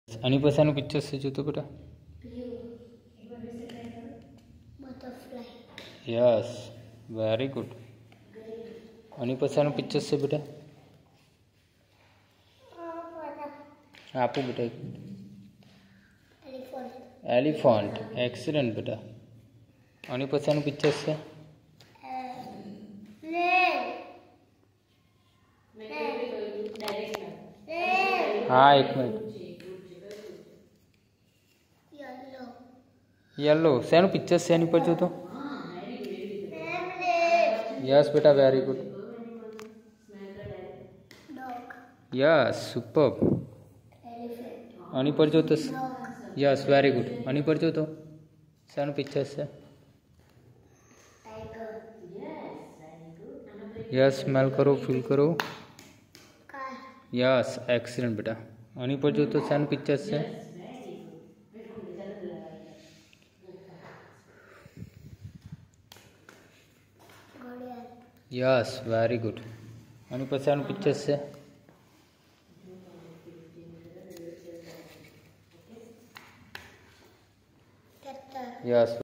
આની પછીનું પિક્ચર છે જો તો બેટા યસ વેરી ગુડ આની પછીનું પિક્ચર છે બેટા આપો બેટા એલિફન્ટ એક્સિડન્ટ બેટા આની પછીનું પિક્ચર છે हाँ एक मिनट येलो सेनु पिक्चर से पर जो तो यस बेटा वेरी गुड यस सुपर अनी पर जो तो यस वेरी गुड अनी पर जो तो सेनु पिक्चर से यस स्मेल करो फील करो यस एक्सीडेंट बेटा आनी पर जो तो सेन पिक्चर से यस वेरी गुड आनी पर सेन पिक्चर से यस